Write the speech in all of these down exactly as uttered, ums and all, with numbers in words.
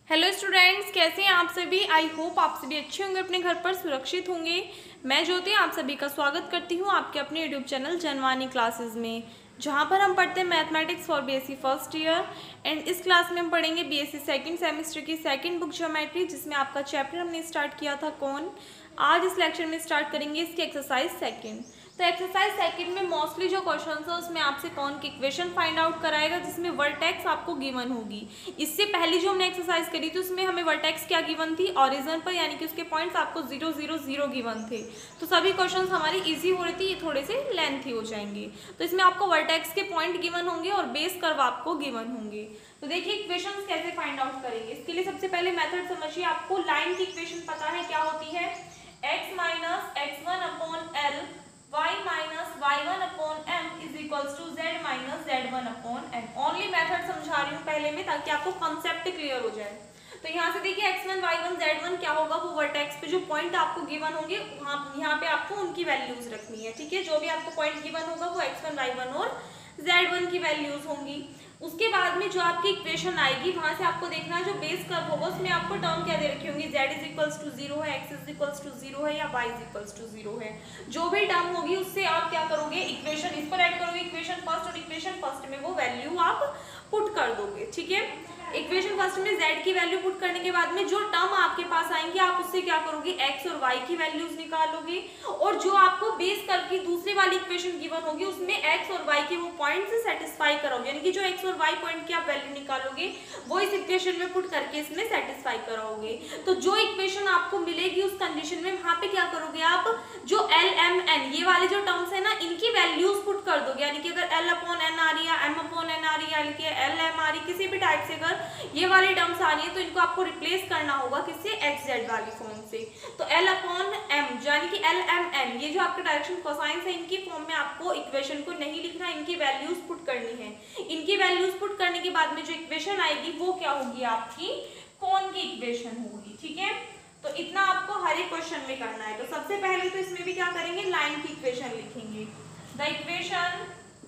Hello students, कैसे हैं आप सभी। आई होप आप सभी अच्छे होंगे, अपने घर पर सुरक्षित होंगे। मैं ज्योति आप सभी का स्वागत करती हूं आपके अपने यूट्यूब चैनल जनवानी क्लासेस में, जहां पर हम पढ़ते हैं mathematics for BSc first year. And इस क्लास में हम पढ़ेंगे बीएससी सेकंड सेमेस्टर की सेकंड बुक ज्योमेट्री, जिसमें आपका चैप्टर हमने स्टार्ट किया था कौन। आज इस लेक्चर में स्टार्ट करेंगे इसकी एक्सरसाइज सेकेंड। तो एक्सरसाइज सेकंड में मोस्टली जो क्वेश्चन है उसमें आपसे कौन की इक्वेशन फाइंड आउट कराएगा, जिसमें वर्टेक्स आपको गिवन होगी। इससे पहले जो हमने एक्सरसाइज करी थी उसमें हमें वर्टेक्स क्या गिवन थी, ओरिजिन पर, यानी कि उसके पॉइंट्स आपको जीरो जीरो जीरो गिवन थे। तो सभी क्वेश्चंस हमारी इजी हो रही थी, ये थोड़े से लेंथी हो जाएंगे। तो इसमें आपको वर्टेक्स के पॉइंट गिवन होंगे और बेस कर्व आपको गिवन होंगे। तो देखिए इक्वेशंस कैसे फाइंड आउट करेंगे। इसके लिए सबसे पहले मेथड समझिए। आपको लाइन की इक्वेशन पता है क्या होती है, x minus x one upon l y minus y one upon m is equals to z minus z one upon m. Only method समझा रही हूँ पहले में, ताकि आपको कॉन्सेप्ट क्लियर हो जाए। तो यहाँ से देखिए x one y one z one क्या होगा, वो वर्टेक्स पे जो पॉइंट आपको गिवन होंगे वहाँ यहाँ पे आपको उनकी वैल्यूज रखनी है। ठीक है, जो भी आपको पॉइंट गिवन होगा वो एक्स वन वाई वन और जेड वन की वैल्यूज होंगी। उसके बाद में जो आपकी इक्वेशन आएगी वहां से आपको देखना है जो बेस कर्व होगा उसमें आपको टर्म क्या दे रखी होंगी, z is equals to zero है, x is equals to zero है या y is equals to zero है। जो भी टर्म होगी उससे आप क्या करोगे, इक्वेशन इस पर ऐड करोगे, इक्वेशन फर्स्ट, और इक्वेशन फर्स्ट में वो वैल्यू आप पुट कर दोगे। ठीक है, इक्वेशन फर्स्ट में z की वैल्यू पुट करने के बाद में जो टर्म आपके पास आएंगे आप उससे क्या करोगे, x और y की वैल्यूज निकालोगे। और जो आपको बेस कर्व की दूसरी वाली इक्वेशन गिवन होगी उसमें x और y के वो पॉइंट से सेटिस्फाई करोगे, यानी कि जो x और y पॉइंट की आप वैल्यू निकालोगे वो इस इक्वेशन में पुट करके इसमें सेटिस्फाई कराओगे। तो जो इक्वेशन आपको मिलेगी उस कंडीशन में वहां पे क्या करोगे आप, जो l m n ये वाले जो टर्म्स है ना इनकी वैल्यूज पुट कर दोगे। यानी कि अगर l अपॉन n आ रही है, m अपॉन n आ रही है, यानी कि l m आ रही, किसी भी टाइप से अगर ये वाली टर्म्स आ रही है तो इनको आपको रिप्लेस करना होगा किससे, एक्स जेड वाली फॉर्म से। तो l अपॉन m यानी कि l m n ये जो आपके डायरेक्शन कोसाइंस है इनकी फॉर्म में आपको इक्वेशन को नहीं लिखना, इनकी वैल्यूज पुट करनी है। इनकी वैल्यूज पुट करने के बाद में जो इक्वेशन आएगी वो क्या होगी, आपकी कौन की इक्वेशन होगी। ठीक है, तो इतना आपको हर एक क्वेश्चन में करना है। तो सबसे पहले तो इसमें भी क्या करेंगे, लाइन की इक्वेशन लिखेंगे। The equation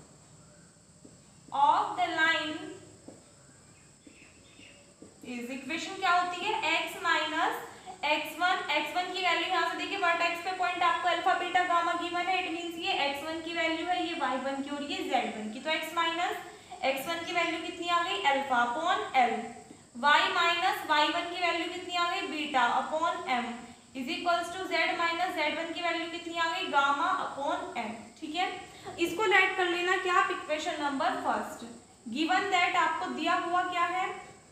of the line is, equation क्या होती है, x minus x one, x one की वैल्यू यहाँ से देखिए वर्टेक्स पे पॉइंट आपको अल्फा बीटा गामा गिवन है, इट मींस ये एक्स वन की वैल्यू है, ये वाई वन की और ये जेड वन की। तो x माइनस एक्स वन की वैल्यू कितनी आ गई, alpha upon l, y minus y one की वैल्यू कितनी आ गई, beta upon m is equals to z minus z one की वैल्यू कितनी आ गई, गामा अपॉन m। ठीक है, इसको लेट कर लेना क्या आप, equation number first. Given that आपको दिया हुआ क्या है,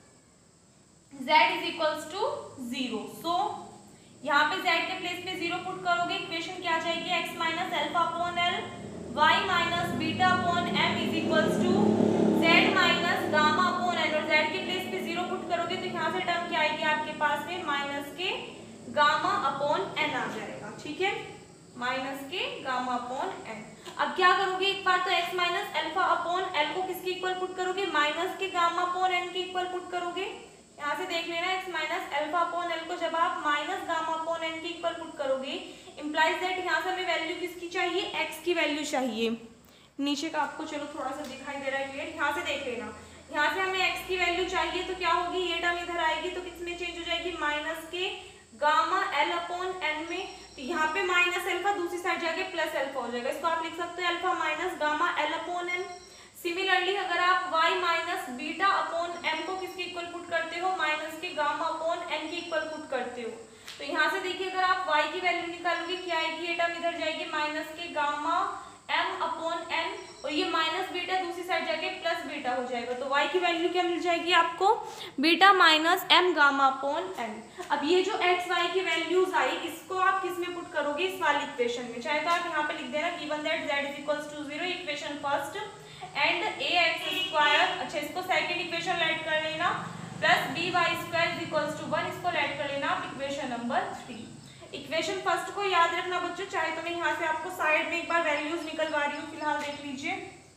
z is equals to zero. So यहाँ पे z के प्लेस पे जीरो पुट करोगे, इक्वेशन क्या आ जाएगी, x minus alpha upon l, y minus beta upon m is equals to z minus gamma upon n। और z के प्लेस पे जीरो पुट करोगे तो यहाँ से टर्म क्या आएगी आपके पास में, माइनस के गामा अपॉन n आ जाएगा। ठीक है, माइनस के गामा अपॉन n। अब क्या करोगे, एक बार तो x minus alpha upon l को किसके इक्वल पुट करोगे, माइनस के गामा अपॉन n के इक्वल पुट करोगे। यहाँ से देख लेना x minus alpha upon l को जब आप माइनस गामा अपॉन एन के इक्वल पुट करोगे, इंप्लाइज दैट यहाँ से हमें वैल्यू किसकी चाहिए, x की वैल्यू चाहिए। नीचे का आपको चलो थोड़ा सा दिखाई दे रहा है क्लियर, यहाँ से देख लेना, यहाँ से हमें x की वैल्यू चाहिए तो क्या होगी, ये टर्म इधर आएगी तो किसमें चेंज हो जाएगी, माइनस के गामा एल अपॉन एन में। तो यहाँ पे माइनस अल्फा दूसरी साइड जाके प्लस अल्फा हो जाएगा, इसको आप लिख सकते हो alpha minus gamma l upon n. Similarly अगर आप y minus beta upon m को किसके इक्वल पुट करते हो, माइनस के गामा अपॉन n के इक्वल पुट करते हो। तो यहाँ से देखिए अगर आप y की वैल्यू निकालोगे क्या आएगी, ये टर्म इधर जाएगी माइनस के गामा m अपॉन n, और ये माइनस बीटा दूसरी साइड जाके प्लस बीटा हो जाएगा। तो y की वैल्यू क्या मिल जाएगी आपको, beta minus m gamma upon n। अब ये जो x y की वैल्यूज आई इसको आप किस में पुट करोगे, इस वाली इक्वेशन में। चाहे तो आप यहाँ पे लिख देना given that z is equals to zero, equation first, and a x square, अच्छा इसको सेकंड इक्वेशन लेट कर लेना, plus b y square is equals to one, इसको लेट कर लेना आप equation number three. Equation first को याद रखना बच्चों, चाहे तो मैं यहाँ से आपको साइड में एक बार वैल्यूज निकलवा रही हूँ, फिलहाल देख लीजिए।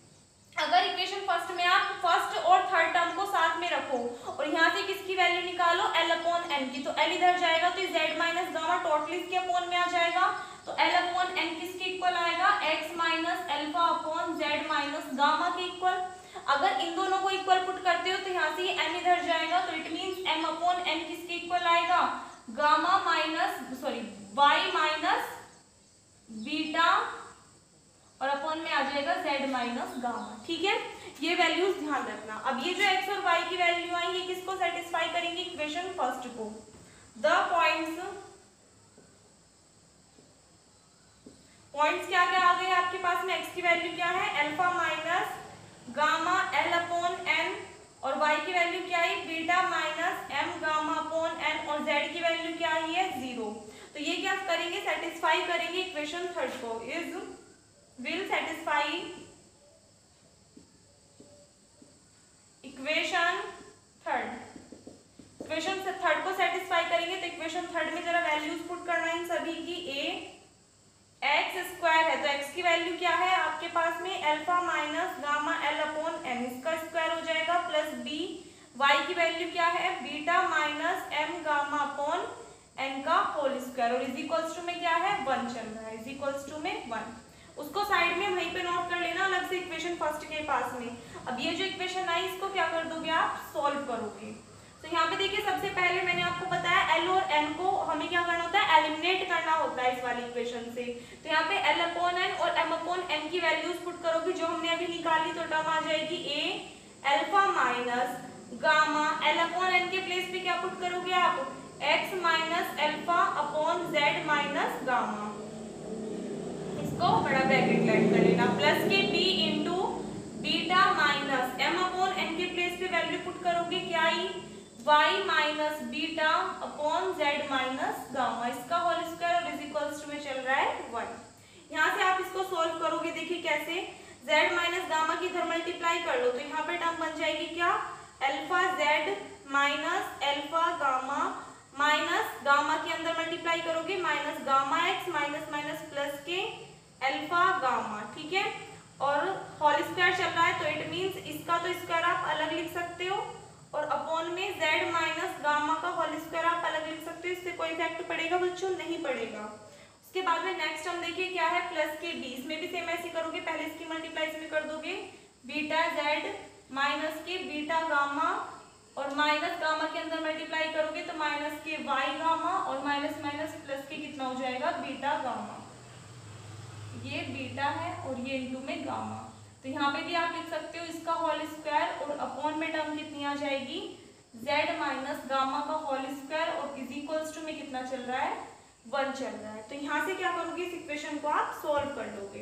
अगर इक्वेशन फर्स्ट में आप फर्स्ट और थर्ड टर्म को साथ में रखो और यहाँ से किसकी वैल्यू निकालो, l अपॉन n की, तो l इधर जाएगा तो z माइनस गामा टोटली इसके अपॉन में आ जाएगा। तो l अपॉन n किसके इक्वल आएगा, x minus alpha upon z minus gamma के इक्वल। अगर इन दोनों को इक्वल पुट करते हो तो यहाँ से ये m इधर जाएगा तो it means m upon equal आएगा gamma minus sorry y minus beta और अपॉन में आ जाएगा z माइनस गामा। ठीक है, ये वैल्यूज ध्यान रखना। अब ये जो x और y की वैल्यू आई ये किसको सेटिस्फाई करेंगे, इक्वेशन फर्स्ट को। द पॉइंट्स पॉइंट्स क्या क्या आ गए आपके पास में, x की वैल्यू क्या है alpha minus gamma l upon n और y की वैल्यू क्या है beta minus m gamma upon n और z की वैल्यू क्या आई है जीरो। तो ये क्या करेंगे, सेटिस्फाई करेंगे इक्वेशन थर्ड को। Is will satisfy equation third, equation third को सेटिस्फाई करेंगे। तो इक्वेशन थर्ड में जरा वैल्यूज पुट करना है इन सभी की। a एक्स स्क्वायर है तो x की वैल्यू क्या है आपके पास में alpha minus gamma l upon n, इसका स्क्वायर हो जाएगा, प्लस b y की वैल्यू क्या है beta minus m gamma upon n का होल स्क्वायर और इज इक्वल्स टू में क्या है वन चल रहा है, इज इक्वल्स टू में वन। उसको साइड में वहीं पे नोट कर लेना अलग से इक्वेशन फर्स्ट के पास में। अब ये जो इक्वेशन आई इसको क्या कर दोगे आप, सॉल्व करोगे। तो यहाँ पे देखिए सबसे पहले मैंने आपको बताया L और N को हमें क्या करना होता है, एलिमिनेट करना होता है इस वाली इक्वेशन से। तो यहाँ पे L अपॉन N और M अपॉन N की वैल्यूज पुट करोगे जो हमने अभी निकाली, तो टर्म आ जाएगी A alpha minus gamma, L upon N के प्लेस पे क्या पुट करोगे आप, X minus alpha upon Z minus gamma, इसको बड़ा ब्रैकेट लैग कर लेना, प्लस के B into beta minus M upon N के प्लेस पे वैल्यू पुट करोगे क्या आई y minus beta upon z minus gamma, इसका होल स्क्वायर और इज इक्वल्स टू में चल रहा है वन। यहाँ से आप इसको सोल्व करोगे, देखिए कैसे, z माइनस गामा की इधर मल्टीप्लाई कर लो तो यहाँ पे टर्म बन जाएगी क्या alpha z minus alpha gamma minus gamma के अंदर मल्टीप्लाई करोगे minus gamma x minus minus plus के अल्फा गामा। ठीक है, और होल स्क्वायर चल रहा है तो इट मीन्स इसका तो स्क्वायर आप अलग लिख सकते हो और अपॉन में z माइनस गामा का होल स्क्वायर आप अलग लिख सकते हो, इससे कोई इफेक्ट पड़ेगा बच्चों, नहीं पड़ेगा। उसके बाद में नेक्स्ट हम देखिए क्या है प्लस के b, इसमें भी सेम ऐसे करोगे, पहले इसकी मल्टीप्लाई इसमें कर दोगे बीटा z माइनस के बीटा गामा और माइनस गामा के अंदर मल्टीप्लाई करोगे तो माइनस के y गामा और माइनस माइनस प्लस के कितना हो जाएगा बीटा गामा, ये बीटा है और ये इंटू में गामा। तो यहाँ पे भी आप लिख सकते हो इसका होल स्क्वायर और अपॉन में टर्म कितनी आ जाएगी z माइनस गामा का होल स्क्वायर और इज इक्वल्स टू में कितना चल रहा है वन चल रहा है। तो यहाँ से क्या करोगे, इस इक्वेशन को आप सोल्व कर लोगे।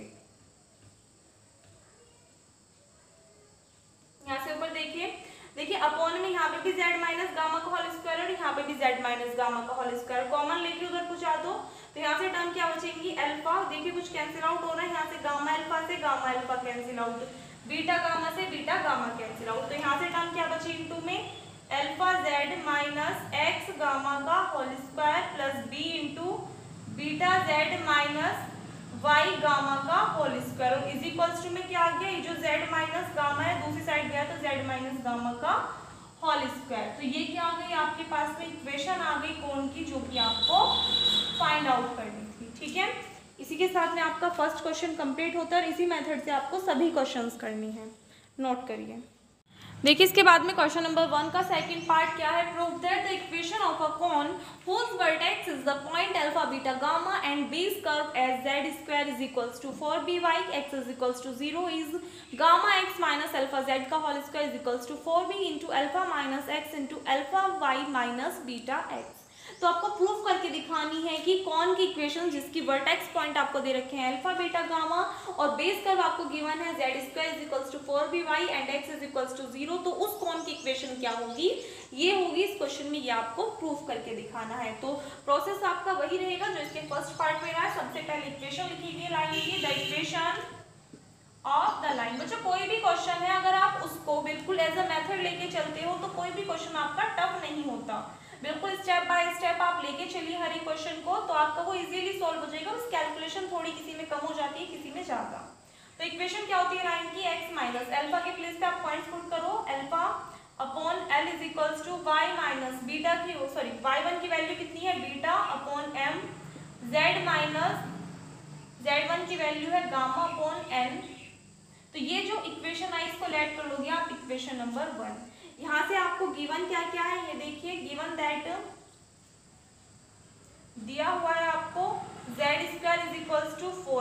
यहाँ से ऊपर देखिए देखिए अपॉन में यहाँ पे भी z माइनस गामा का होल स्क्वायर और यहाँ पे भी z माइनस गामा का होल स्क्वायर, कॉमन लेके उधर पूछा दो तो यहाँ से टर्म क्या बचेंगी अल्फा, देखिए कुछ कैंसिल आउट हो रहा है, यहाँ से गामा अल्फा से gamma alpha cancel out, beta gamma से बीटा गामा कैंसिल आउट, तो यहाँ से टर्म क्या बची इनटू में alpha z minus x gamma का whole square plus b into beta z minus y gamma का होल स्क्वायर और इज इक्वल्स टू में क्या आ गया, ये जो z माइनस गामा है दूसरी साइड गया तो z माइनस गामा का होल स्क्वायर। तो ये क्या आ गई आपके पास में इक्वेशन आ गई कौन की, जो कि आपको फाइंड आउट करनी थी। ठीक है, इसी के साथ में आपका फर्स्ट क्वेश्चन कंप्लीट होता है और इसी मेथड से आपको सभी क्वेश्चंस करनी है, नोट करिए। देखिए इसके बाद में क्वेश्चन नंबर वन का सेकंड पार्ट क्या है, prove that the equation of a cone whose vertex is the point alpha beta gamma and b's curve as z square is equals to four b y x is equals to zero is gamma x minus alpha z का whole square is equals to four b into alpha minus x into alpha y minus beta x। तो आपको proof करके दिखानी है कि कौन की equation जिसकी वर्टेक्स पॉइंट आपको दे रखे हैं अल्फा बीटा गामा और बेस कर्व आपको गिवन है z square is equals to four b y and x is equals to zero, तो उस कौन की इक्वेशन क्या होगी, ये होगी इस क्वेश्चन में, ये आपको प्रूफ करके दिखाना है। तो प्रोसेस आपका वही रहेगा जो इसके फर्स्ट पार्ट में रहा है। सबसे पहले इक्वेशन लिखिए, लाइन लिखिए the equation of the line. बच्चों कोई भी क्वेश्चन है अगर आप उसको बिल्कुल एज अ मेथड लेके चलते हो तो कोई भी क्वेश्चन आपका टफ नहीं होता, बिल्कुल स्टेप बाय स्टेप आप लेके चलिए हर एक क्वेश्चन को तो आपका वो इजीली सॉल्व हो जाएगा। बस कैलकुलेशन थोड़ी किसी में कम हो जाती है किसी में ज्यादा। तो इक्वेशन क्या होती है लाइन की, x माइनस अल्फा के प्लेस पे आप पॉइंट्स पुट करो, alpha upon l is equals to y minus beta की सॉरी वाई वन की वैल्यू कितनी है beta upon m, z minus z one की वैल्यू है गामा अपॉन n। तो ये जो इक्वेशन आई इसको लेट कर लोगे आप इक्वेशन नंबर वन। यहाँ से आपको गिवन क्या क्या है ये देखिए, given that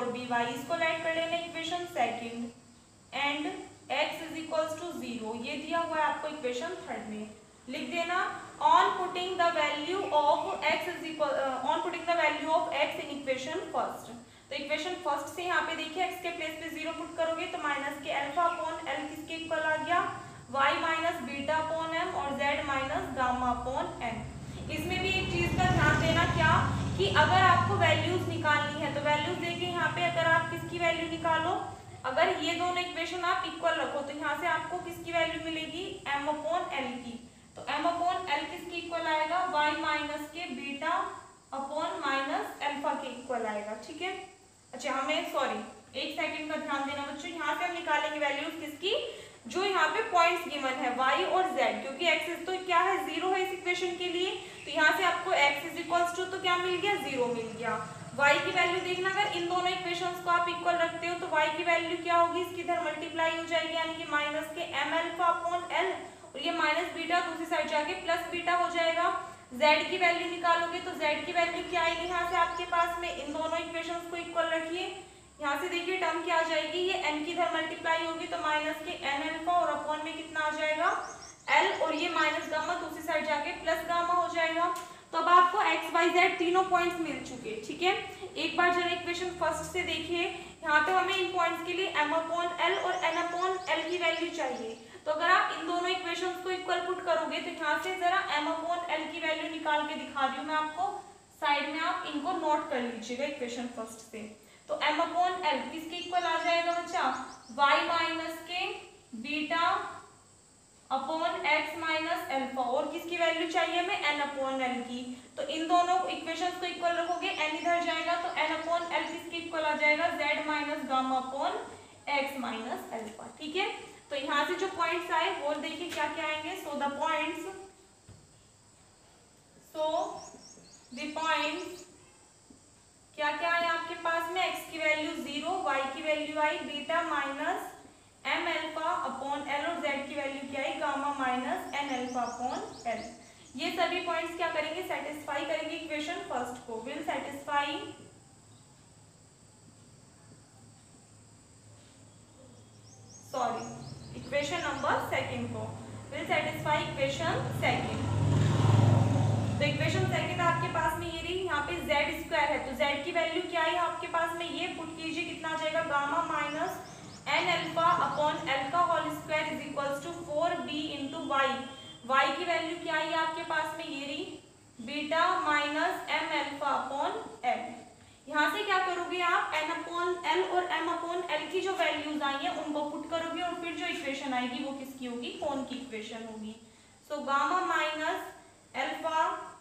four b y, इसको ऐड कर लेना equation second, and x is equals to zero, ये दिया हुआ है आपको इक्वेशन थर्ड में। लिख देना on putting the value of x is equal on putting the value of x in equation first. तो इक्वेशन फर्स्ट से यहाँ पे देखिए x के प्लेस पे जीरो पुट करोगे तो माइनस के अल्फा अपॉन एल किसके इक्वल आ गया, y minus beta upon m और z minus gamma upon n। इसमें भी एक चीज का ध्यान देना क्या कि अगर आपको वैल्यूज निकालनी है तो वैल्यूज देखिए यहाँ पे अगर आप किसकी वैल्यू निकालो, अगर ये दोनों इक्वेशन आप इक्वल रखो तो यहाँ से आपको किसकी वैल्यू मिलेगी, m अपॉन एल की। तो m अपॉन एल किसकी इक्वल आएगा, y माइनस के बीटा अपॉन माइनस अल्फा के इक्वल आएगा। ठीक है, अच्छा हमें सॉरी एक सेकंड का ध्यान देना बच्चों, यहाँ से हम निकालेंगे वैल्यूज किसकी, जो यहाँ पे पॉइंट्स गिवन है y और z, क्योंकि x तो क्या है जीरो है इस इक्वेशन के लिए, तो यहाँ से आपको x इज इक्वल्स टू तो क्या मिल गया, जीरो मिल गया। y की वैल्यू देखना, अगर इन दोनों इक्वेशंस को आप इक्वल रखते हो तो y की वैल्यू क्या होगी, इसकी इधर मल्टीप्लाई हो जाएगी, यानी कि माइनस के m अल्फा अपॉन l और ये माइनस बीटा दूसरी साइड जाके प्लस बीटा हो जाएगा। z की वैल्यू निकालोगे तो z की वैल्यू क्या आएगी, यहाँ से आपके पास में इन दोनों इक्वेशंस को इक्वल रखिए, यहाँ से देखिए टर्म क्या आ जाएगी, ये n की इधर मल्टीप्लाई होगी तो माइनस के n अल्फा और अपॉन में कितना आ जाएगा l और ये माइनस गामा दूसरी साइड जाके प्लस गामा हो जाएगा। तो अब आपको x, y, z तीनों पॉइंट्स मिल चुके, ठीक है। एक बार जरा इक्वेशन फर्स्ट से देखिए, यहाँ पे हमें इन पॉइंट्स के लिए m अपॉन l और n अपॉन l की वैल्यू चाहिए, तो अगर आप इन दोनों इक्वेशंस को इक्वल पुट करोगे तो यहाँ से जरा m अपॉन l की वैल्यू निकाल के दिखा रही हूँ मैं आपको, साइड में आप इनको नोट कर लीजिएगा इक्वेशन फर्स्ट से। तो m अपॉन l किसके इक्वल आ जाएगा बच्चा, y माइनस के beta upon x minus alpha, और किसकी वैल्यू चाहिए हमें, n अपॉन l की। तो इन दोनों इक्वेशंस को इक्वल रखोगे, n इधर जाएगा तो n अपॉन l किसके इक्वल आ जाएगा, z minus gamma upon x minus alpha. ठीक है, तो यहाँ से जो पॉइंट्स आए वो देखिए क्या क्या आएंगे। So the points so the points क्या क्या है आपके पास में, x की वैल्यू जीरो, y की वैल्यू आई beta minus m alpha upon l और z की वैल्यू क्या है, gamma minus n alpha upon l। ये सभी पॉइंट्स क्या करेंगे, सेटिस्फाई करेंगे इक्वेशन फर्स्ट को, will satisfy sorry equation number second को, विल सेटिस्फाई इक्वेशन सेकंड। तो इक्वेशन सेकंड आपके पास में ये रही, यहाँ पे z स्क्वायर है तो z की वैल्यू क्या है आपके पास में, ये पुट कीजिए, कितना आ जाएगा, gamma minus n alpha upon l का whole square is equals to four b into y. y की वैल्यू क्या है आपके पास में, ये रही beta minus m alpha upon l। यहाँ से क्या करोगे आप, n अपॉन l और m अपॉन l की जो वैल्यूज आई है उनको पुट करोगे और फिर जो इक्वेशन आएगी वो किसकी होगी, कौन की इक्वेशन होगी। So gamma minus alpha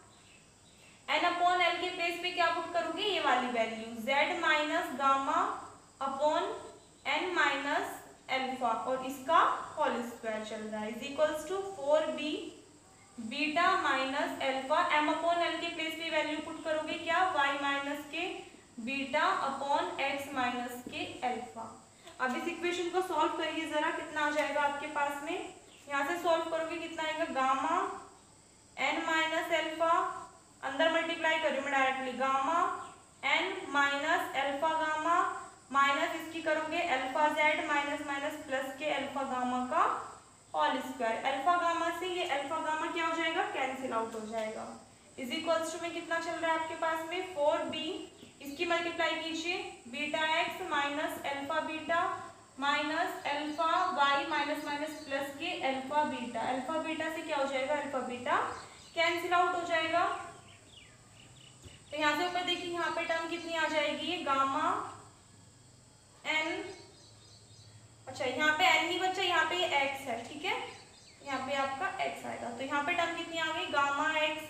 n upon l के प्लेस पे क्या पुट करोगे, ये वाली value z minus gamma upon n minus alpha और इसका होल स्क्वायर चल रहा है is equals to four b beta minus alpha, m upon l के प्लेस पे वैल्यू पुट करोगे क्या, y माइनस के बीटा अपॉन x माइनस के अल्फा। अब इस इक्वेशन को सॉल्व करिए जरा, कितना आ जाएगा आपके पास में, यहाँ से सॉल्व करोगे कितना आएगा, गामा n माइनस अल्फा, अंदर मल्टीप्लाई करिए मैं directly, gamma n minus alpha gamma minus इसकी करोगे alpha z minus minus plus के अल्फा गामा का होल स्क्वायर। अल्फा गामा से ये अल्फा गामा क्या हो जाएगा, कैंसिल आउट हो जाएगा, इज इक्वल्स टू में कितना चल रहा है आपके पास में, फोर बी, इसकी मल्टीप्लाई कीजिए, beta x minus alpha beta minus alpha y minus minus plus के अल्फा बीटा। अल्फा बीटा से क्या हो जाएगा, अल्फा बीटा कैंसिल आउट हो जाएगा। तो यहाँ से ऊपर देखिए, यहाँ पे टर्म कितनी आ जाएगी, गामा एन, अच्छा यहाँ पे एन नहीं बच्चा, यहाँ पे ये एक्स है, ठीक है, यहाँ पे आपका एक्स आएगा। तो यहाँ पे टर्म कितनी आ गई, gamma x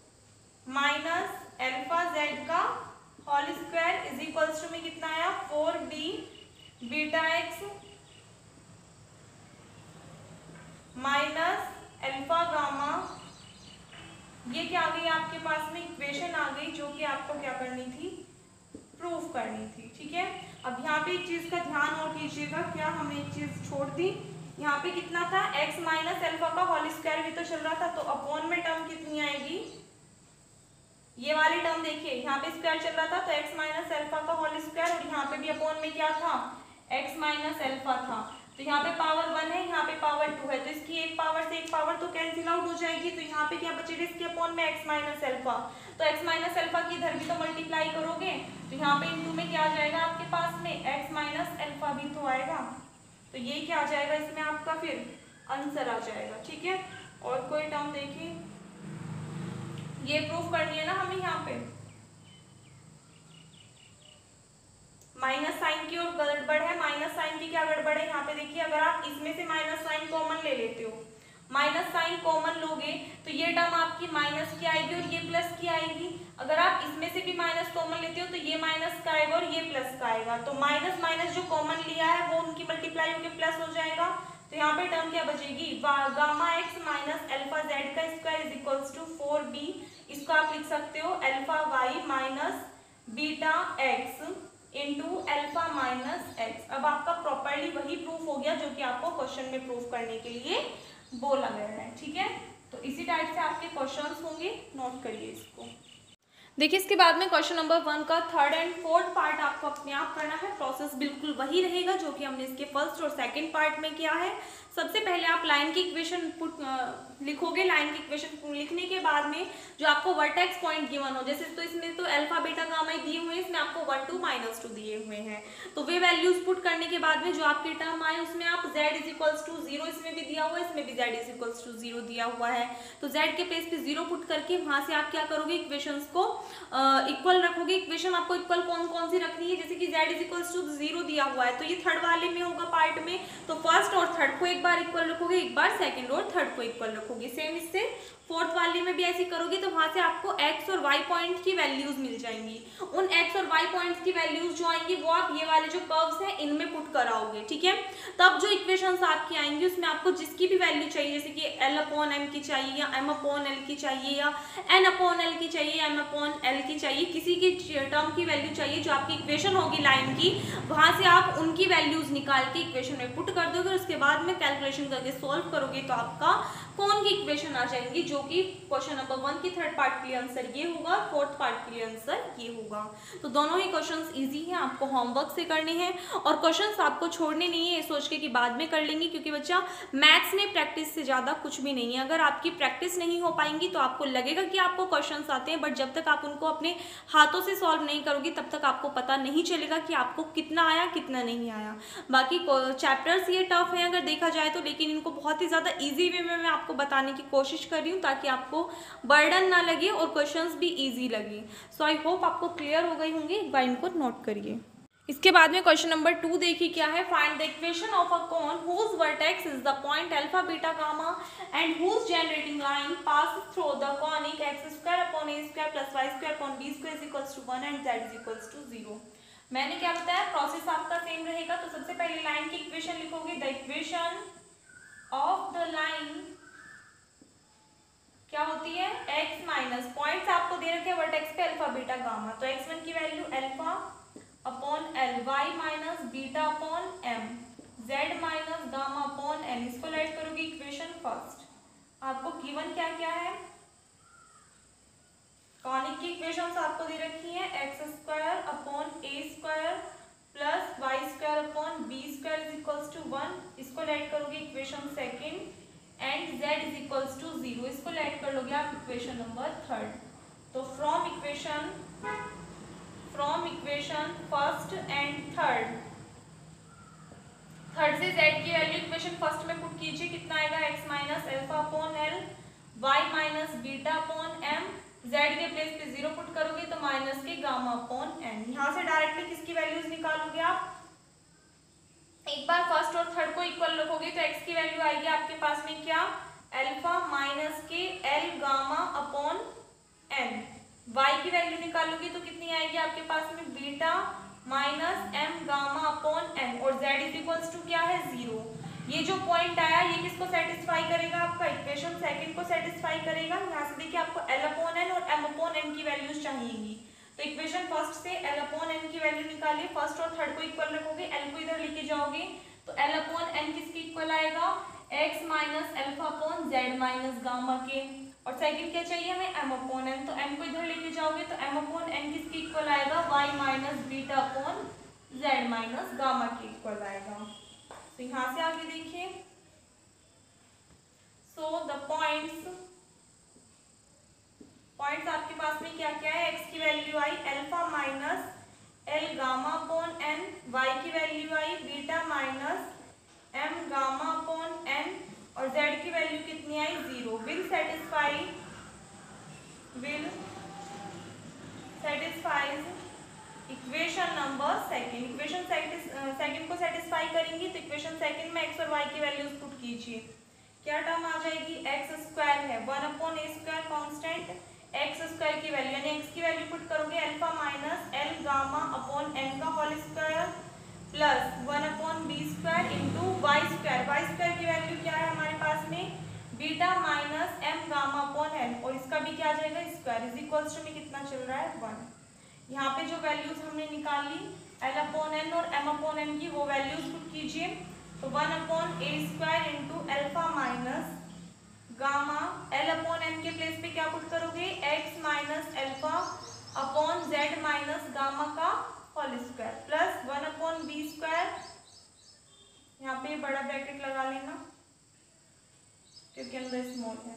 minus alpha z का whole square is equals to में कितना आया, four b beta x minus alpha gamma, ये क्या आ गई आपके पास में, इक्वेशन आ गई जो कि आपको क्या करनी थी, प्रूफ करनी थी। ठीक है, अब यहाँ पे एक चीज का ध्यान और कीजिएगा, क्या हमने एक चीज छोड़ दी, यहाँ पे कितना था, x माइनस अल्फा का होल स्क्वायर भी तो चल रहा था, तो अपॉन में टर्म कितनी आएगी, ये वाली टर्म टर्म देखिए, यहाँ पे स्क्वायर चल रहा था तो x माइनस एल्फा का होल स्क्वायर, और यहाँ पे भी अपॉन में क्या था, x माइनस एल्फा था। तो यहाँ पे पावर वन है, यहाँ पे पावर टू है, तो इसकी एक पावर से एक पावर तो कैंसिल आउट हो जाएगी। तो यहाँ पे क्या बचेगा, इसके अपॉन में x माइनस एल्फा, तो x माइनस एल्फा की इधर भी तो मल्टीप्लाई करोगे तो यहाँ पे इनटू में क्या आ जाएगा आपके पास में, x माइनस एल्फा भी तो आएगा। तो ये क्या आ जाएगा इसमें आपका फिर आंसर आ जाएगा। ठीक है, और कोई टर्म देखिए, ये प्रूफ करनी है ना हमें, यहाँ पे माइनस साइन की और गड़बड़ है। माइनस साइन की क्या गड़बड़ है, यहाँ पे देखिए, अगर आप इसमें से माइनस साइन कॉमन ले लेते हो, माइनस साइन कॉमन लोगे तो ये टर्म आपकी माइनस की आएगी और ये प्लस की आएगी। अगर आप इसमें से भी माइनस कॉमन लेते हो तो ये माइनस का आएगा और ये प्लस का आएगा। तो माइनस माइनस जो कॉमन लिया है वो उनकी मल्टीप्लाई होकर प्लस हो जाएगा। तो यहाँ पे टर्म क्या बचेगी, gamma x minus alpha z का square is equals to four b. इसको आप लिख सकते हो alpha y minus beta x into alpha minus x. अब आपका प्रॉपर्ली वही प्रूफ हो गया जो कि आपको क्वेश्चन में प्रूफ करने के लिए बोला गया है। ठीक है, तो इसी टाइप से आपके क्वेश्चंस होंगे, नोट करिए इसको। देखिए इसके बाद में क्वेश्चन नंबर वन का थर्ड एंड फोर्थ पार्ट आपको अपने आप करना है। प्रोसेस बिल्कुल वही रहेगा जो कि हमने इसके फर्स्ट और सेकंड पार्ट में किया है। सबसे पहले आप लाइन की इक्वेशन पुट लिखोगे। लाइन की इक्वेशन लिखने के बाद में जो आपको वर्टेक्स पॉइंट गिवन हो, जैसे तो इसमें तो अल्फा बीटा गामा दिए हुए हैं, इसमें आपको वन टू माइनस टू दिए हुए हैं। तो वे वैल्यूज पुट करने के बाद में जो आपकी टर्म आए उसमें आप z is equals to zero, इसमें भी दिया हुआ है, इसमें भी z is equals to zero दिया हुआ है। तो z के प्लेस पे जीरो पुट करके वहां से आप क्या करोगे, इक्वेशंस को इक्वल uh, रखोगे। इक्वेशन आपको इक्वल कौन कौन सी रखनी है, जैसे कि z is equals to zero दिया हुआ है तो ये थर्ड वाले में होगा पार्ट में, तो फर्स्ट और थर्ड को एक बार इक्वल रखोगे, एक बार सेकंड और थर्ड को इक्वल रखोगे। सेम इससे फोर्थ वाले में भी ऐसे करोगे तो वहां से आपको x और y पॉइंट की वैल्यूज मिल जाएंगी। उन x और y पॉइंट्स की वैल्यूज जो आएंगी वो आप ये वाले जो कर्व्स हैं इनमें पुट कराओगे। ठीक है, तब जो इक्वेशंस आपकी आएंगी उसमें आपको जिसकी भी वैल्यू चाहिए, जैसे कि l अपॉन m की चाहिए या m अपॉन l की चाहिए या n अपॉन l की चाहिए या m अपॉन l की चाहिए, किसी की टर्म की वैल्यू चाहिए जो आपकी इक्वेशन होगी लाइन की, वहां से आप उनकी वैल्यूज निकाल के इक्वेशन में पुट कर दोगे और उसके बाद में कैलकुलेशन करके सोल्व करोगे तो आपका कौन की इक्वेशन आ जाएंगी, जो कि क्वेश्चन नंबर वन की थर्ड पार्ट के लिए आंसर ये होगा, फोर्थ पार्ट के लिए आंसर ये होगा। तो दोनों ही क्वेश्चंस इजी हैं, आपको होमवर्क से करने हैं और क्वेश्चंस आपको छोड़ने नहीं है ये सोच के कि बाद में कर लेंगे, क्योंकि बच्चा मैथ्स में प्रैक्टिस से ज़्यादा कुछ भी नहीं है। अगर आपकी प्रैक्टिस नहीं हो पाएंगी तो आपको लगेगा कि आपको क्वेश्चंस आते हैं, बट जब तक आप उनको अपने हाथों से सॉल्व नहीं करोगे तब तक आपको पता नहीं चलेगा कि आपको कितना आया कितना नहीं आया। बाकी चैप्टर्स ये टफ हैं अगर देखा जाए तो, लेकिन इनको बहुत ही ज़्यादा ईजी वे में मैं आपको बताने की कोशिश कर रही हूँ ताकि आपको बर्डन ना लगे और क्वेश्चंस भी इजी लगे। सो आई होप आपको क्लियर हो गई होंगी, एक बार इनको नोट करिए। इसके बाद में क्वेश्चन नंबर टू देखिए क्या है, find the equation of a cone whose vertex is the point alpha beta gamma and whose generating line pass through the conic x square upon a square plus y square upon b square is equals to one and z is equals to zero. मैंने क्या बताया, process आपका same रहेगा। तो सबसे पहले line की equation लिखोगे, the equation of the line क्या होती है, x माइनस पॉइंट्स आपको दे रखे हैं वर्टेक्स पे अल्फा बीटा गामा, तो एक्स वन की value alpha upon l, y minus beta upon m, z minus gamma upon n. इसको राइट करोगे इक्वेशन फर्स्ट। आपको गिवन क्या क्या है, कॉनिक की इक्वेशंस आपको दे रखी है, x square upon a square plus y square upon b square is equals to one. इसको राइट करोगे equation second and z is equals to zero. इसको लेट कर लोगे आप इक्वेशन नंबर थर्ड। तो from equation from equation first and third, third से z की value equation first में पुट कीजिए, कितना आएगा, x minus alpha upon l, y minus beta upon m, z के प्लेस पे जीरो पुट करोगे तो माइनस के गामा अपॉन एन। यहाँ से डायरेक्टली किसकी वैल्यूज निकालोगे आप, एक बार फर्स्ट और थर्ड को इक्वल रखोगे तो x की वैल्यू आएगी आपके पास में क्या, अल्फा माइनस के l gamma upon n. y की वैल्यू निकालोगे तो कितनी आएगी आपके पास में, beta minus m gamma upon n, और z इज इक्वल्स टू क्या है, जीरो। ये जो पॉइंट आया ये किसको सेटिस्फाई करेगा, आपका इक्वेशन सेकंड को सेटिस्फाई करेगा। यहाँ से देखिए आपको l अपॉन एन और m अपॉन n की वैल्यूज चाहिएगी। तो इक्वेशन फर्स्ट से l अपॉन n की वैल्यू निकालिए, फर्स्ट और थर्ड को इक्वल रखोगे, l को इधर लेके जाओगे तो l अपॉन n किसके इक्वल आएगा, x minus alpha upon z minus gamma के। और सेकंड क्या चाहिए हमें, m अपॉन n। तो m को इधर लेके जाओगे तो m अपॉन n किसके इक्वल आएगा, y minus beta upon z minus gamma के इक्वल आएगा। तो यहाँ से आगे देखिए, सो द पॉइंट्स पॉइंट्स आपके पास में क्या क्या है, x की वैल्यू आई alpha minus l gamma upon n, y की वैल्यू आई beta minus m gamma upon n, और z की वैल्यू कितनी आई, zero. Will satisfy will satisfies equation number second. Equation second को सेटिस्फाई करेंगी तो इक्वेशन सेकंड में x और y की वैल्यूज पुट कीजिए। क्या टर्म आ जाएगी, एक्स स्क्वायर है, one upon a square constant x square की वैल्यू, यानी एक्स की वैल्यू पुट करोगे alpha minus l gamma upon n का whole square plus one upon b square into y square. Y square की value क्या है हमारे पास में, beta minus m gamma upon n, और इसका भी क्या आ जाएगा स्क्वायर, इज इक्वल्स टू में कितना चल रहा है, वन। यहाँ पे जो वैल्यूज हमने निकाली एल अपॉन एन और एम अपॉन एन की, वो वैल्यूज पुट कीजिए। तो one upon a square into alpha minus gamma, l upon n के प्लेस पे क्या पुट करोगे, x minus alpha upon z minus gamma का whole square plus one upon b square, यहाँ पे बड़ा ब्रैकेट लगा लेना क्योंकि अंदर स्मॉल है,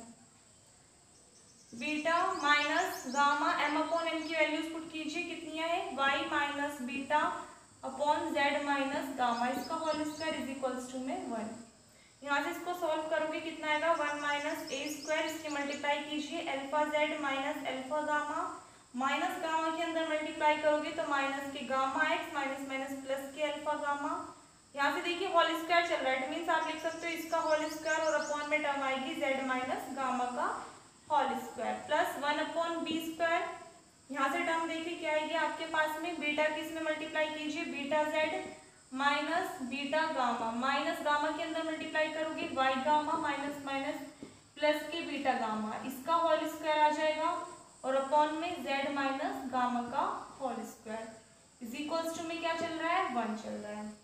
beta minus gamma, m upon n की वैल्यूज पुट कीजिए कितनी है, y minus beta upon z minus gamma, इसका whole square is equals to में वन। यहाँ से इसको सॉल्व करोगे कितना आएगा, वन माइनस ए स्क्वायर, इसकी मल्टीप्लाई कीजिए alpha z minus alpha gamma, minus gamma के अंदर मल्टीप्लाई करोगे तो माइनस के gamma x minus minus plus के अल्फा गामा। यहाँ से देखिए होल स्क्वायर चल रहा है, इट मीन्स आप लिख सकते हो इसका होल स्क्वायर और अपॉन में टर्म आएगी जेड माइनस गामा का whole square plus one upon b square. यहाँ से टर्म देखिए क्या आएगी आपके पास में, बीटा किस में मल्टीप्लाई कीजिए, beta z minus beta gamma, minus gamma के अंदर मल्टीप्लाई करोगे y gamma minus minus plus के बीटा गामा, इसका होल स्क्वायर आ जाएगा और अपॉन में z माइनस गामा का whole square is equals to में क्या चल रहा है, वन चल रहा है।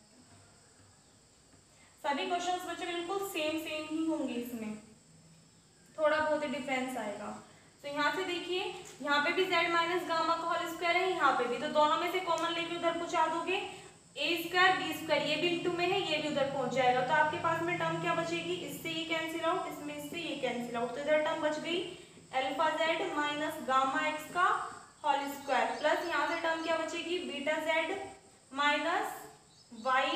सभी क्वेश्चंस बच्चे बिल्कुल सेम सेम ही होंगे, इसमें थोड़ा बहुत ही डिफरेंस आएगा। तो यहाँ से देखिए यहाँ पे भी z माइनस गामा का होल स्क्वायर है, यहाँ पे भी, तो दोनों में से कॉमन लेके उधर पहुंचा दोगे, ए स्क्वायर बी स्क्वायर, ये भी इंटू में है ये भी उधर पहुंच जाएगा, तो आपके पास में टर्म क्या बचेगी, इससे ये कैंसिल आउट, इसमें इससे ये कैंसिल आउट, तो इधर टर्म बच गई alpha z minus gamma x का होल स्क्वायर प्लस यहाँ से टर्म क्या बचेगी, beta z minus y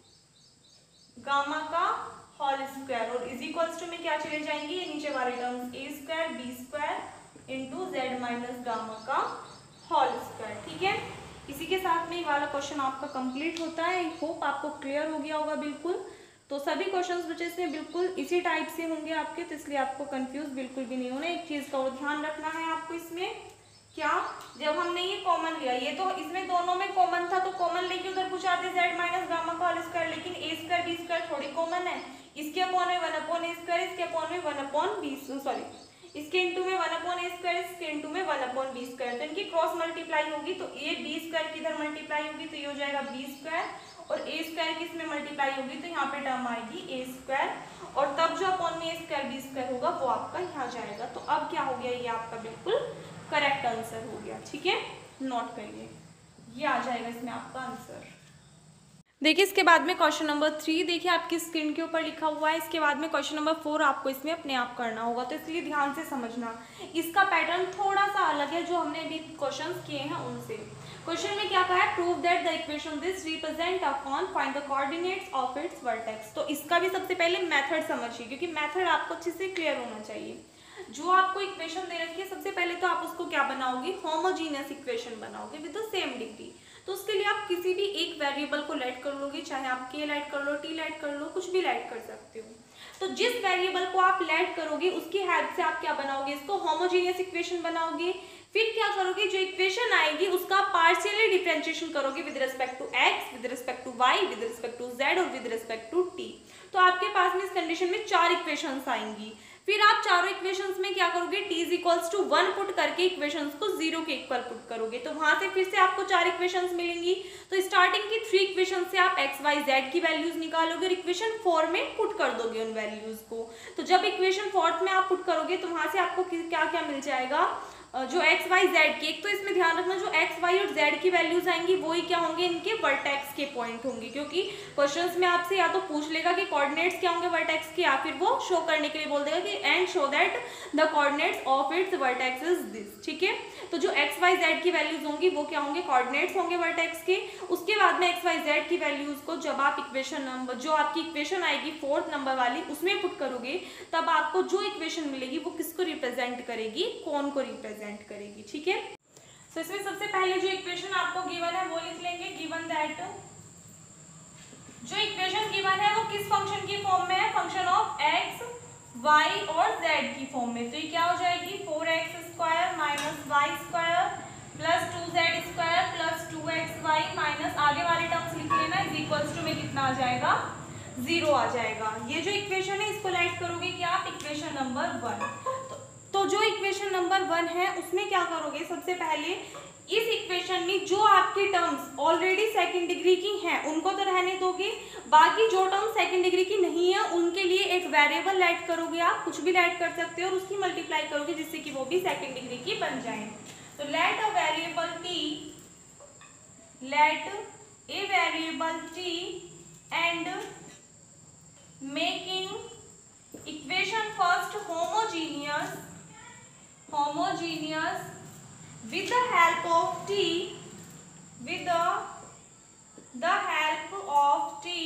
gamma का होल स्क्वायर, और इज इक्वल्स टू में क्या चले जाएंगे ये नीचे वाले terms, a square b square into z minus gamma का होल स्क्वायर। ठीक है, इसी के साथ में ये वाला क्वेश्चन आपका कंप्लीट होता है। आई होप आपको क्लियर हो गया होगा बिल्कुल। तो सभी क्वेश्चंस बच्चे इसमें बिल्कुल इसी टाइप से होंगे आपके, तो इसलिए आपको कंफ्यूज बिल्कुल भी नहीं होना। एक चीज का और ध्यान रखना है आपको इसमें, क्या, जब हमने ये कॉमन लिया, ये तो इसमें दोनों में कॉमन था तो कॉमन लेके उधर पूछाते जेड माइनस गामा का होल स्क्वायर, लेकिन ए स्क्वायर बी स्क्वायर थोड़ी कॉमन है, इसके अपॉन में वन अपॉन ए स्क्वायर, इसके अपॉन में वन अपॉन बी, सॉरी इसके इंटू में वन अपॉन ए स्क्वायर, इसके इंटू में वन अपॉन बी स्क्वायर, तो इनकी क्रॉस मल्टीप्लाई होगी तो ए बी स्क्वायर की इधर मल्टीप्लाई होगी तो ये हो जाएगा बी स्क्वायर, और ए स्क्वायर किस में मल्टीप्लाई होगी तो यहाँ पे टर्म आएगी ए स्क्वायर, और तब जो अपॉन में ए स्क्वायर बी स्क्वायर होगा वो आपका यहाँ जाएगा। तो अब क्या हो गया, ये आपका बिल्कुल करेक्ट आंसर हो गया। ठीक है, नोट करिए, ये आ जाएगा इसमें आपका आंसर। देखिए इसके बाद में क्वेश्चन नंबर थ्री देखिए आपकी स्क्रीन के ऊपर लिखा हुआ है, इसके बाद में क्वेश्चन नंबर फोर आपको इसमें अपने आप करना होगा, तो इसलिए ध्यान से समझना। इसका पैटर्न थोड़ा सा अलग है जो हमने अभी क्वेश्चंस किए हैं उनसे। क्वेश्चन में क्या कहा है, prove that the equation this represent a cone, find the coordinates of its vertex. तो इसका भी सबसे पहले मेथड समझिए, क्योंकि मेथड आपको अच्छे से क्लियर होना चाहिए। जो आपको इक्वेशन दे रखी है सबसे पहले तो आप उसको क्या बनाओगे, होमोजीनियस इक्वेशन बनाओगे विद द सेम डिग्री। तो उसके लिए आप किसी भी एक वेरिएबल को लेट कर लोगे, चाहे आप के लेट कर लो, टी लेट कर लो, कुछ भी लेट कर सकते हो। तो जिस वेरिएबल को आप लेट करोगे उसकी हेल्प से आप क्या बनाओगे, इसको होमोजीनियस इक्वेशन बनाओगे। फिर क्या करोगे, जो इक्वेशन आएगी उसका पार्शियली डिफरेंशिएशन करोगे with respect to x, with respect to y, with respect to z और विद रिस्पेक्ट टू टी। तो आपके पास में इस कंडीशन में चार इक्वेशंस आएंगी। फिर आप चारों इक्वेशंस में क्या करोगे, t is equals to one put करके इक्वेशंस को जीरो के इक्वल पुट करोगे, तो वहां से फिर से आपको चार इक्वेशंस मिलेंगी। तो स्टार्टिंग की थ्री इक्वेशन से आप x y z की वैल्यूज निकालोगे और इक्वेशन फोर में पुट कर दोगे उन वैल्यूज को। तो जब इक्वेशन फोर्थ में आप पुट करोगे तो वहां से आपको क्या क्या मिल जाएगा, जो x y z की, एक तो इसमें ध्यान रखना जो x y और z की वैल्यूज आएंगी वही क्या होंगे, इनके वर्टेक्स के पॉइंट होंगे, क्योंकि क्वेश्चंस में आपसे या तो पूछ लेगा कि कोऑर्डिनेट्स क्या होंगे वर्टेक्स के, या फिर वो शो करने के लिए बोल देगा कि and show that the coordinates of its vertex is this. ठीक है, तो जो x y z की वैल्यूज होंगी वो क्या होंगे, कोऑर्डिनेट्स होंगे वर्टेक्स के। उसके बाद में x y z की वैल्यूज को जब आप इक्वेशन नंबर, जो आपकी इक्वेशन आएगी फोर्थ नंबर वाली, उसमें पुट करोगे तब आपको जो इक्वेशन मिलेगी वो किसको रिप्रेजेंट करेगी, कौन को रिप्रेजेंट करेगी। ठीक है, तो इसमें सबसे पहले जो इक्वेशन आपको गिवन है वो लिख लेंगे, गिवन दैट, जो इक्वेशन गिवन है वो किस फंक्शन की फॉर्म में है, फंक्शन ऑफ x y और z की फॉर्म में। तो ये क्या हो जाएगी, four x square minus y square plus two z square plus two x y minus आगे वाले टर्म्स लिख लेना, इज इक्वल्स टू में कितना आ जाएगा, जीरो आ जाएगा। ये जो इक्वेशन है इसको राइट करोगे क्या आप, इक्वेशन नंबर वन। तो, तो जो इक्वेशन नंबर वन है उसमें क्या करोगे, सबसे पहले इस इक्वेशन में जो आपके टर्म्स ऑलरेडी सेकंड डिग्री की हैं उनको तो रहने दोगे, बाकी जो टर्म सेकंड डिग्री की नहीं है उनके लिए एक वेरिएबल ऐड करोगे, आप कुछ भी ऐड कर सकते हो और उसकी मल्टीप्लाई करोगे जिससे कि वो भी सेकंड डिग्री की बन जाए। तो let a variable t, let a variable t and making equation first homogeneous, homogeneous with the help of t, with the the help of t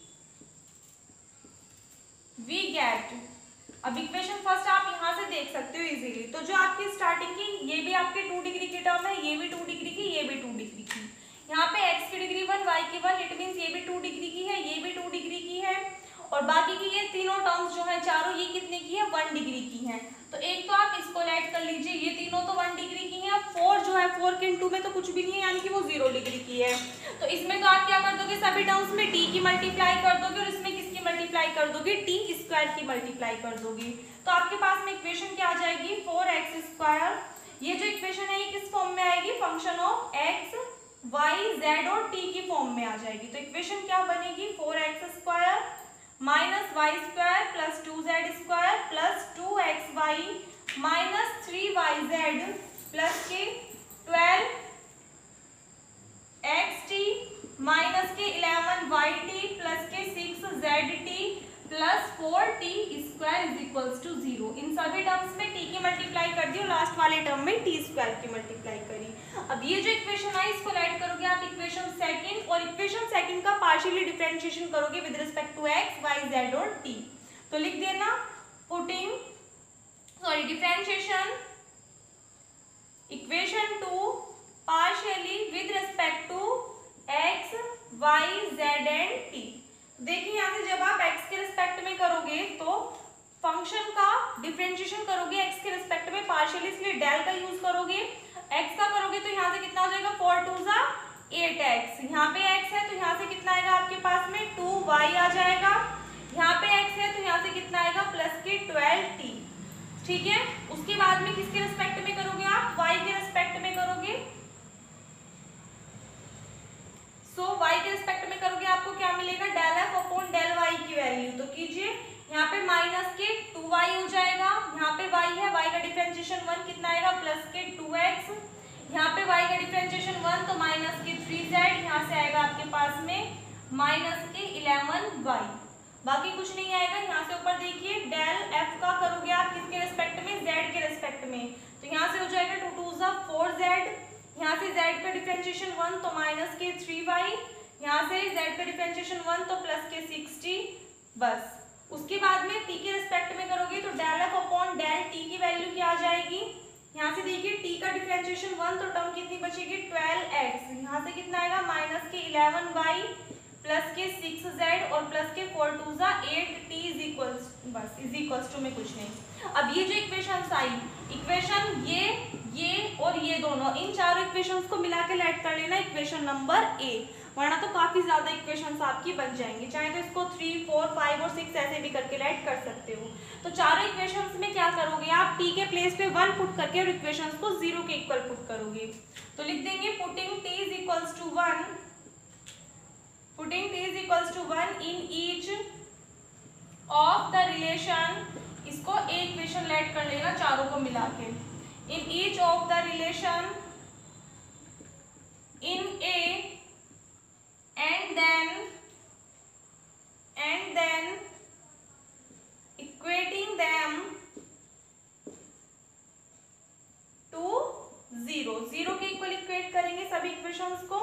we get। अब इक्वेशन फर्स्ट आप यहां से देख सकते हो इजीली, तो जो आपकी स्टार्टिंग की ये भी आपके टू डिग्री की टर्म है, ये भी टू डिग्री की, ये भी टू डिग्री की, यहाँ पे x की डिग्री वन, y की वन, इट मींस ये भी टू डिग्री की है, ये भी टू डिग्री की है, और बाकी की ये तीनों टर्म्स जो है चारों ये कितने की है, वन डिग्री की है। तो एक तो आप इसको ऐड कर लीजिए, ये तीनों तो वन डिग्री की है, फोर जो है फोर के इनटू में तो कुछ भी नहीं है, यानी कि वो जीरो डिग्री की है। तो इसमें तो आप क्या कर दोगे, सभी टर्म्स में t की मल्टीप्लाई कर दोगे और इसमें किसकी मल्टीप्लाई कर दोगे, t स्क्वायर की मल्टीप्लाई कर दोगे। तो आपके पास में इक्वेशन क्या आ जाएगी, फोर एक्स स्क्वायर। ये जो इक्वेशन है ये किस फॉर्म में आएगी, function of x y z और t की फॉर्म में आ जाएगी। तो इक्वेशन क्या बनेगी, four x square minus y square plus two z square plus two x y minus three y z plus के ट्वेल्व एक्स टी माइनस के इलेवन वाई टी प्लस के six z t plus four t square is equals to zero. इन सभी terms में T की multiply कर दी और last वाले टर्म में टी स्क्वायर की मल्टीप्लाई करी। अब ये जो इक्वेशन आई इसको राइट करोगे आप इक्वेशन सेकंड, और इक्वेशन सेकंड का पार्शियली डिफरेंशिएशन करोगे with respect to x Y z और टी। तो लिख देना putting sorry differentiation equation two partially with respect to x Y z and t. देखिए यहाँ से जब आप x के रिस्पेक्ट में करोगे तो फंक्शन का डिफरेंशिएशन करोगे x के रिस्पेक्ट में पार्शियली, इसलिए डेल का यूज करोगे। x का करोगे तो यहाँ से कितना हो जाएगा, फोर टू जा एट एक्स, यहाँ पे x है तो यहाँ से कितना आएगा आपके पास में टू वाई आ जाएगा, यहाँ पे x है तो यहाँ से कितना आएगा प्लस के ट्वेल्व टी। ठीक है, उसके बाद में किसके रिस्पेक्ट में करोगे आप, y के रिस्पेक्ट में करोगे। सो so, y के रिस्पेक्ट में करोगे आपको क्या मिलेगा, del f upon del y की वैल्यू। तो कीजिए यहाँ पे माइनस के टू वाई हो जाएगा, यहाँ पे y है, y का डिफरेंशिएशन वन कितना आएगा प्लस के टू एक्स, यहाँ पे y का डिफरेंशिएशन वन तो माइनस के थ्री जेड, यहाँ से आएगा आपके पास में माइनस के इलेवन वाई, बाकी कुछ नहीं आएगा। यहाँ से ऊपर देखिए डेल f का करोगे आप किसके रिस्पेक्ट में, z के रिस्पेक्ट में, तो यहाँ से हो जाएगा टू टू जा फोर जेड, यहाँ से z का डिफरेंशिएशन वन तो माइनस के थ्री वाई, यहाँ से z का डिफरेंशिएशन वन तो प्लस के सिक्सटी। बस उसके बाद में t के रिस्पेक्ट में करोगे तो del f upon del t की वैल्यू क्या आ जाएगी, यहाँ से देखिए t का डिफरेंशिएशन वन तो टर्म कितनी बचेगी ट्वेल्व एक्स, यहाँ से कितना आएगा माइनस के इलेवन वाई प्लस के सिक्स जेड और प्लस के फोर टू जा एट टी इज इक्वल्स, बस इज इक्वल्स टू में कुछ नहीं। अब ये जो इक्वेशंस आई, इक्वेशन ये ये और ये दोनों, इन चारों इक्वेशंस को मिला के लेट कर लेना इक्वेशन नंबर ए। वरना तो काफी ज्यादा इक्वेशंस आपकी बन जाएंगी। चाहे तो इसको थ्री फोर फाइव और सिक्स ऐसे भी करके राइट कर सकते हो। तो चारों इक्वेशंस में क्या करोगे आप, टी के प्लेस पे वन पुट करके और इक्वेशंस को जीरो के इक्वल पुट करोगे। तो लिख देंगे putting t is equals to one, putting t is equals to one in each of the relation, इसको एक इक्वेशन लेट कर लेना चारों को मिला के, in each of the relation in A and then and then equating them to zero, zero के equal equate करेंगे सभी इक्वेशंस को।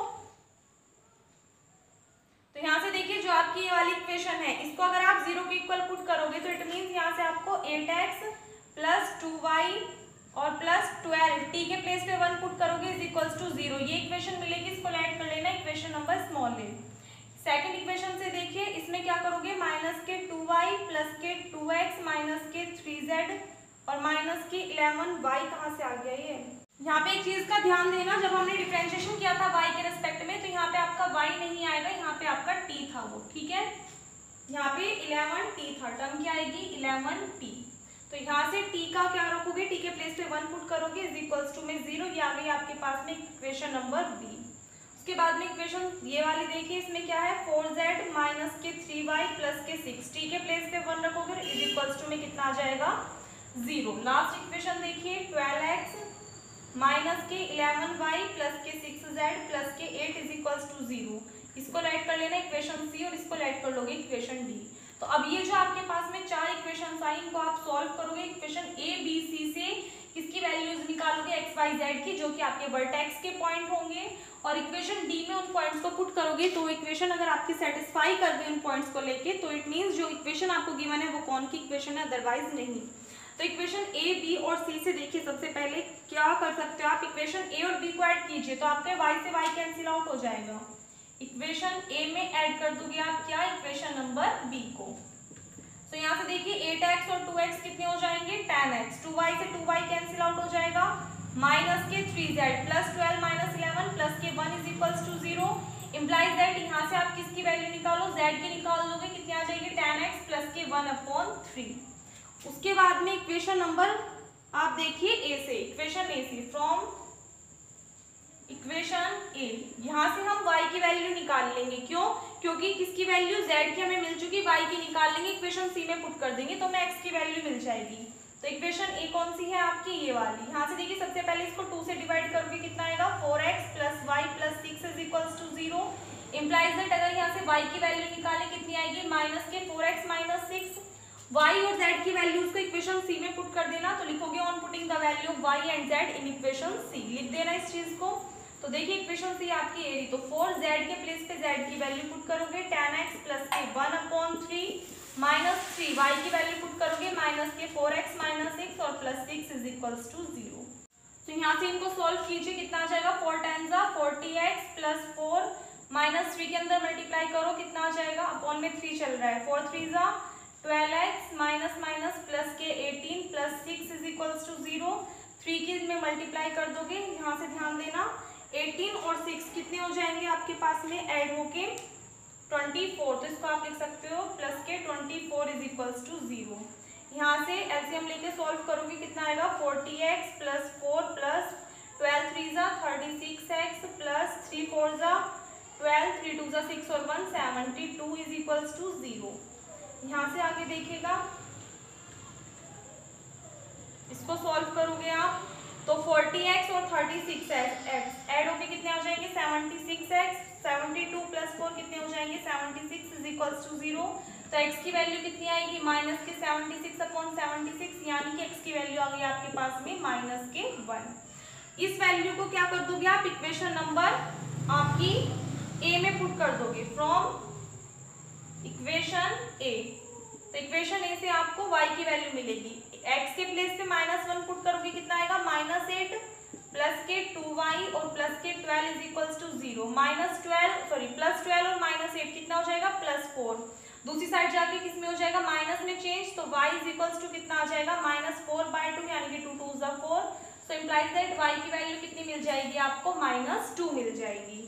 तो यहां से देखिए जो आपकी ये वाली इक्वेशन है, इसको अगर आप जीरो के इक्वल पुट करोगे तो इट मींस यहां से आपको eight x plus two y और प्लस ट्वेल्व, टी के प्लेस पे वन पुट करोगे इज इक्वल्स टू जीरो, ये इक्वेशन मिलेगी, इसको ऐड कर लेना equation number small a. Second equation से देखिए इसमें क्या करोगे, माइनस के टू वाई प्लस के टू एक्स माइनस के थ्री जेड और माइनस के इलेवन वाई, कहाँ से आ गया ये। यहाँ पे एक चीज का ध्यान देना, जब हमने डिफरेंशिएशन किया था y के रिस्पेक्ट में तो यहाँ पे आपका y नहीं आएगा, यहाँ पे आपका t था वो, ठीक है। यहाँ पे इलेवन टी था, टर्म क्या आएगी इलेवन टी। तो यहाँ से t का क्या रखोगे, t के प्लेस पे वन पुट करोगे इज इक्वल्स टू में जीरो, ये आ गई आपके पास में इक्वेशन नंबर बी। उसके बाद में इक्वेशन ये वाली देखिए, इसमें क्या है फोर जेड माइनस के थ्री वाई प्लस के सिक्स, टी के प्लेस पे वन रखोगे इज इक्वल्स टू में कितना आ जाएगा जीरो। लास्ट इक्वेशन देखिए ट्वेल्व एक्स माइनस के इलेवन वाई प्लस के सिक्स जेड प्लस के eight is equals to zero, इसको राइट कर लेना इक्वेशन सी और इसको राइट कर लोगे इक्वेशन डी। तो अब ये जो आपके पास में चार इक्वेशंस आई, इनको आप सॉल्व करोगे, इक्वेशन ए बी सी से किसकी वैल्यूज निकालोगे एक्स वाई जेड की, जो कि आपके वर्टेक्स के पॉइंट होंगे, और इक्वेशन डी में उन पॉइंट्स को पुट करोगे। तो इक्वेशन अगर आपकी सेटिस्फाई कर गई उन पॉइंट्स को लेके तो इट मींस जो इक्वेशन आपको गिवन है वो कौन की इक्वेशन है, अदरवाइज नहीं। तो इक्वेशन ए बी और सी से देखिए सबसे पहले क्या कर सकते हो आप, इक्वेशन ए और बी को ऐड कीजिए तो आपके वाई से वाई कैंसिल आउट हो जाएगा, इक्वेशन ए में ऐड कर दोगे आप क्या, इक्वेशन नंबर बी को। तो यहाँ से देखिए एट एक्स और टू एक्स कितने हो जाएंगे टेन एक्स, टू वाई से टू वाई कैंसिल आउट हो जाएगा, माइनस के three z plus twelve minus eleven plus के one is equals to zero, implies that यहाँ से आप किसकी वैल्यू निकालो, जेड की निकाल लोगे, कितनी आ जाएगी टेन एक्स प्लस के वन अपॉन थ्री। उसके बाद में इक्वेशन नंबर आप देखिए ए से, इक्वेशन ए से फ्रॉम इक्वेशन ए, यहाँ से हम y की वैल्यू निकाल लेंगे, क्यों, क्योंकि किसकी वैल्यू z की हमें मिल चुकी, y की निकाल लेंगे, इक्वेशन सी में पुट कर देंगे तो हमें x की वैल्यू मिल जाएगी। तो इक्वेशन ए कौन सी है आपकी, ये वाली। यहाँ से देखिए सबसे पहले इसको टू से डिवाइड करोगे कितना आएगा, four x plus y plus six is equals to zero, implies that अगर यहाँ से y की वैल्यू निकालें कितनी आएगी, माइनस के four x minus six, y और z की वैल्यूज को इक्वेशन सी में पुट कर देना। तो लिखोगे on putting the value of y and z in equation c, लिख देना इस चीज को। तो देखिए इक्वेशन सी आपकी ए रही, तो फोर जेड के प्लेस पे z की वैल्यू पुट करोगे टेन एक्स प्लस के one upon three minus three, y की वैल्यू पुट करोगे माइनस के फोर एक्स माइनस सिक्स और plus six is equals to zero. तो यहाँ से इनको सॉल्व कीजिए, कितना आ जाएगा, फोर टेन जा forty x plus four minus three के अंदर मल्टीप्लाई करो कितना आ जाएगा, अपॉन में थ्री चल रहा है, फोर थ्री जा twelve x minus minus plus के eighteen plus six is equals to zero, three की में मल्टीप्लाई कर दोगे, यहाँ से ध्यान देना एटीन और सिक्स कितने हो जाएंगे आपके पास में ऐड होके ट्वेंटी फोर, तो इसको आप लिख सकते हो प्लस के twenty four is equals to zero. यहाँ से एलसीएम लेके सॉल्व करोगे कितना आएगा, forty x plus four plus twelve three जा thirty six x plus three four जा ट्वेल्व, थ्री टू जा सिक्स और one seventy two is equals to zero. यहाँ से आगे देखिएगा इसको सॉल्व करोगे आप तो फोर्टी एक्स और थर्टी सिक्स एक्स ऐड होके कितने आ जाएंगे, seventy six x, seventy two plus four कितने हो जाएंगे, seventy six is equals to zero. तो x की वैल्यू कितनी आएगी, माइनस के seventy six upon seventy six, यानी कि x की वैल्यू आ गई आपके पास में माइनस के वन। इस वैल्यू को क्या कर दोगे आप, इक्वेशन नंबर आपकी a में पुट कर दोगे फ्रॉम इक्वेशन a। तो इक्वेशन a से आपको y की वैल्यू मिलेगी, x के प्लेस पे माइनस वन पुट करोगे कितना आएगा, माइनस एट प्लस के टू वाई और प्लस के twelve is equals to zero, minus twelve sorry plus twelve और माइनस एट कितना हो जाएगा, प्लस फोर। दूसरी साइड जाके किस में हो जाएगा, माइनस में चेंज, तो y इज इक्वल्स टू कितना आ जाएगा, माइनस फोर बाई टू, यानी कि टू टू जा फोर। सो इम्प्लाइज दैट y की वैल्यू कितनी मिल जाएगी आपको, माइनस टू मिल जाएगी।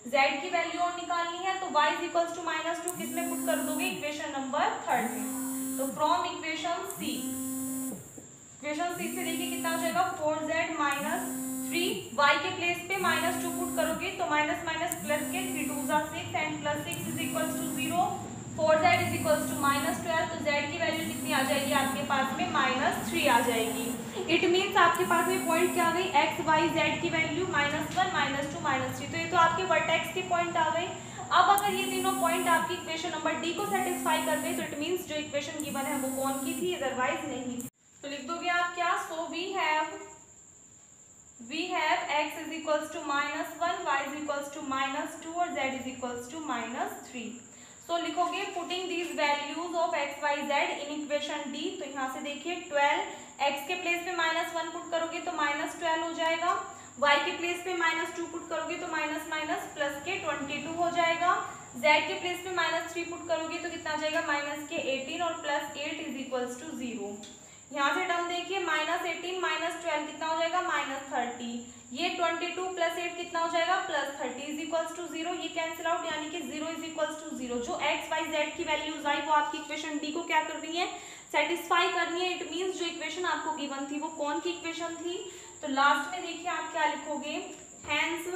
z की वैल्यू और निकालनी है, तो y is equals to minus two किस में पुट कर दोगे, इक्वेशन नंबर थर्ड में। तो from equation C, equation C से देखिए कितना हो जाएगा, four Z minus three, y के प्लेस पे माइनस टू पुट करोगे तो माइनस माइनस प्लस के थ्री टू जा six and plus six is equals to zero, four Z is equals to minus twelve, तो z की वैल्यू कितनी आ जाएगी आपके पास में, माइनस थ्री आ जाएगी। इट मीन्स आपके पास में पॉइंट क्या आ गई, एक्स वाई जेड की value minus one minus two minus three, तो ये तो आपके वर्टेक्स के पॉइंट आ गए। अब अगर ये तीनों पॉइंट आपकी इक्वेशन नंबर डी को सेटिस्फाई कर गए तो इट मीन्स जो इक्वेशन गिवन है वो कौन की थी, अदरवाइज नहीं थी। तो लिख दोगे आप क्या, so we have we have x is equals to minus one, y is equals to minus two और z is equals to minus three. so लिखोगे putting these values of x y z in equation d, तो यहाँ से देखिए twelve, x के place पे minus one put करोगे तो माइनस ट्वेल्व हो जाएगा, y के प्लेस पे माइनस टू पुट करोगे तो माइनस माइनस प्लस के ट्वेंटी टू हो जाएगा, z के प्लेस पे माइनस थ्री पुट करोगे तो कितना आ जाएगा, माइनस के एटीन और plus eight is equals to zero. यहाँ से टर्म देखिए माइनस एटीन माइनस ट्वेल्व कितना हो जाएगा, माइनस थर्टी, ये ट्वेंटी टू प्लस एट कितना हो जाएगा, plus thirty is equals to zero, ये कैंसिल आउट यानी कि zero is equals to zero. जो एक्स वाई जेड की वैल्यूज आई वो आपकी इक्वेशन डी को क्या कर रही है, सेटिस्फाई करनी है। इट मीन्स जो इक्वेशन आपको गिवन थी वो कौन की इक्वेशन थी, तो लास्ट में देखिए आप क्या लिखोगे, hence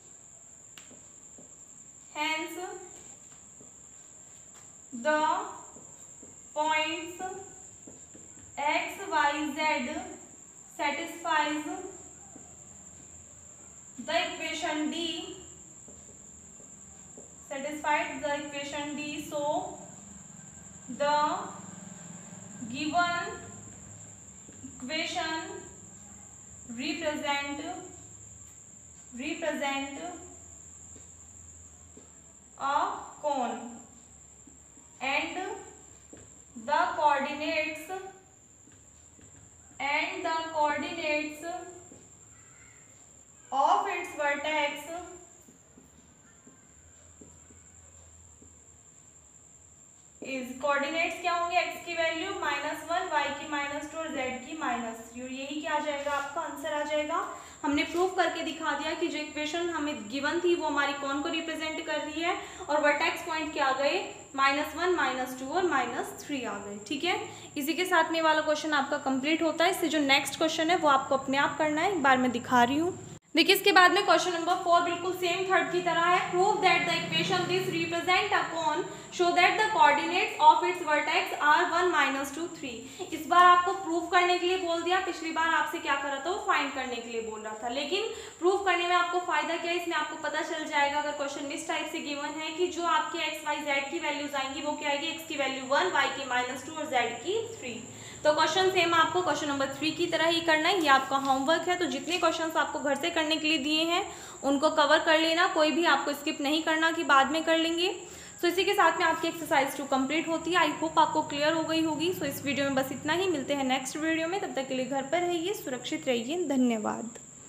hence the points x, y, z satisfies the equation D, satisfied the equation D, so the given equation represent represent a cone and the coordinates and the coordinates of its vertex is, coordinates क्या होंगे, x की value minus one, y की minus two और z की minus three, और यही क्या आ जाएगा, आपका आंसर आ जाएगा। हमने प्रूव करके दिखा दिया कि जो इक्वेशन हमें गिवन थी वो हमारी कौन को रिप्रेजेंट कर रही है, और वर्टेक्स पॉइंट क्या आ गए, माइनस वन माइनस टू और माइनस थ्री आ गए। ठीक है, इसी के साथ में वाला क्वेश्चन आपका कंप्लीट होता है। इससे जो नेक्स्ट क्वेश्चन है वो आपको अपने आप करना है, एक बार मैं दिखा रही हूँ। देखिए इसके बाद में क्वेश्चन नंबर फोर बिल्कुल सेम थर्ड की तरह है। Prove that the equation this represent a cone show that the coordinates of its vertex are one minus two three. इस बार आपको प्रूव करने के लिए बोल दिया, पिछली बार आपसे क्या कर रहा था, वो फाइंड करने के लिए बोल रहा था। लेकिन प्रूव करने में आपको फायदा क्या है, इसमें आपको पता चल जाएगा अगर क्वेश्चन इस टाइप से गिवन है कि जो आपके एक्स वाई जेड की वैल्यूज आएंगी वो क्या आएगी, एक्स की वैल्यू वन, वाई की माइनस टू और जेड की थ्री। तो क्वेश्चन सेम आपको क्वेश्चन नंबर थ्री की तरह ही करना है, ये आपका होमवर्क है। तो जितने क्वेश्चंस आपको घर से करने के लिए दिए हैं उनको कवर कर लेना, कोई भी आपको स्किप नहीं करना कि बाद में कर लेंगे। तो इसी के साथ में आपकी एक्सरसाइज टू कंप्लीट होती है। आई होप आपको क्लियर हो गई होगी। सो इस वीडियो में बस इतना ही, मिलते हैं नेक्स्ट वीडियो में, तब तक के लिए घर पर रहिए, सुरक्षित रहिए, धन्यवाद।